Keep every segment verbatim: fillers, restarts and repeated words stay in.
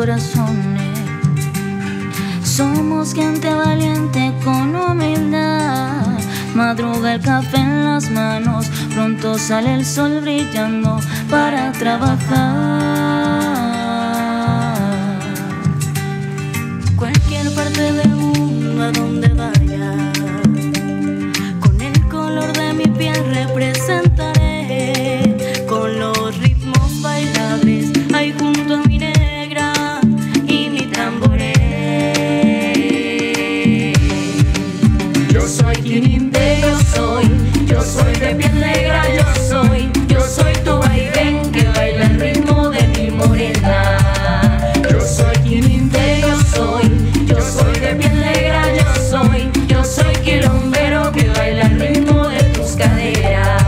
corazones. Somos gente valiente con humildad. Madruga el café en las manos, pronto sale el sol brillando para trabajar. Cualquier parte del mundo a donde vaya, con el color de mi piel representaré, con los ritmos bailables ahí junto a mi negra y mi tamboré. Yo soy Quinindé, yo soy, yo soy de piel negra, yo soy, yo soy tu vaivén que baila el ritmo de mi morena. Yo soy Quinindé, yo soy, yo soy de piel negra, yo soy, yo soy quilombero que baila el ritmo de tus caderas.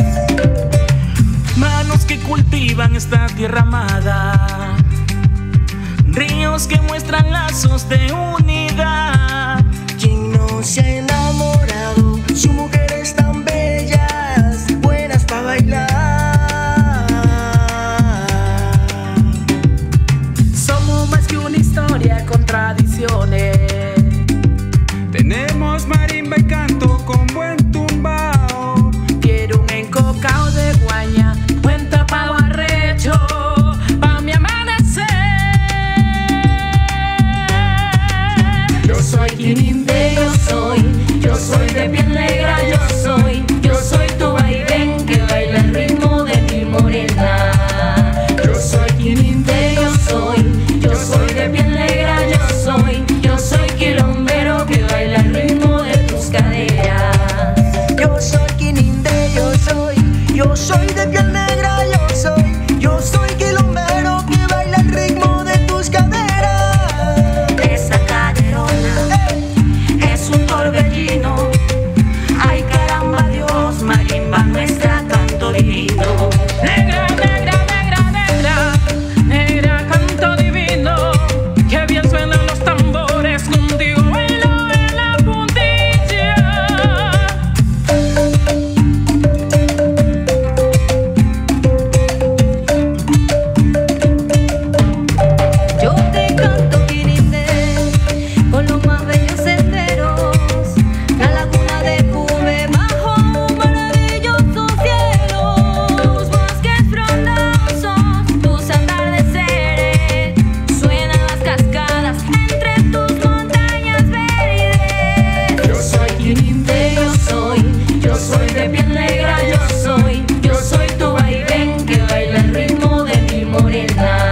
Manos que cultivan esta tierra amada, ríos que muestran lazos de unidad. ¿Quién no se ha enamorado? Sus mujeres tan bellas, buenas para bailar. Somos más que una historia con tradiciones. Tenemos marimba y canto con buen tumbao. Quiero un encocao de guaña, buen tapado arrecho pa' mi amanecer. Yo soy Quinindé, yo soy, yo soy de piel negra, yo soy, yo soy tu vaivén que baila el ritmo de mi morena. Yo soy Quinindé, yo soy, yo soy de piel negra, yo soy, yo soy quilombero que baila el ritmo de tus caderas. Yo soy Quinindé, yo soy, yo soy de piel negra, yo soy, yo soy quilombero que baila el ritmo de tus caderas. Esa caderona es un torbellino. Ay caramba Dios, marimba nuestra, canto divino. Negra, negra, negra, negra, negra, canto divino. Que bien suenan los tambores, contigo bailo en la puntilla. Yo te canto Quinindé con los más bellos senderos, la laguna de Cube bajo un maravilloso cielo, tus bosques frondosos, tus atardeceres, suenan las cascadas entre tus montañas verdes. Yo soy Quinindé, yo soy, yo soy de piel negra, yo soy, yo soy tu vaivén que baila el ritmo de mi morena.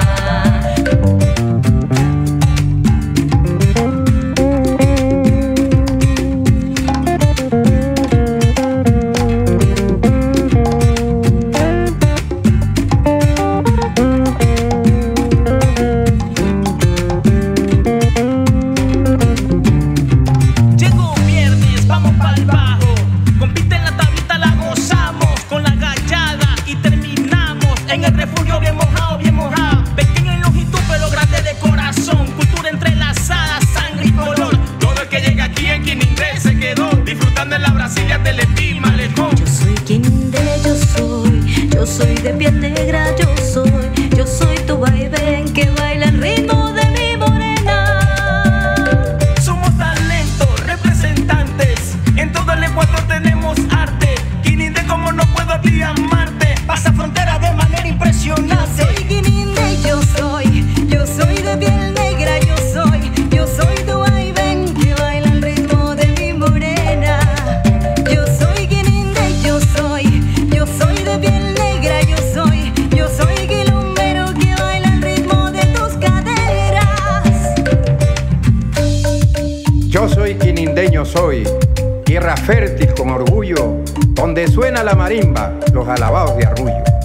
Llegó viernes, vamos pa'l bajo. Compite en la tablita, la gozamos con la gallada y terminamos en el refugio bien mojado, bien mojado. Pequeño en longitud pero grande de corazón. Cultura entrelazada, sangre y color. Todo el que llega aquí en Quinindé se quedó disfrutando en la Brasilia del Estil Malecón. Yo soy Quinindé, yo soy, yo soy de piel negra, yo soy, yo soy tu vaivén que baila el ritmo de mi morena. Somos talentos, representantes. En todo el Ecuador tenemos arte. Quinindé, como no puedo a ti amarte. Pasa frontera de manera Yo impresionante. soy Quinindé, yo soy, yo soy de piel negra, yo soy, yo soy tu vaivén que baila el ritmo de mi morena. Yo soy Quinindé, yo soy, yo soy de piel negra, yo soy, yo soy quilombero que baila el ritmo de tus caderas. Yo soy quinindeño, soy tierra fértil con orgullo, donde suena la marimba, los alabados de Arrullo.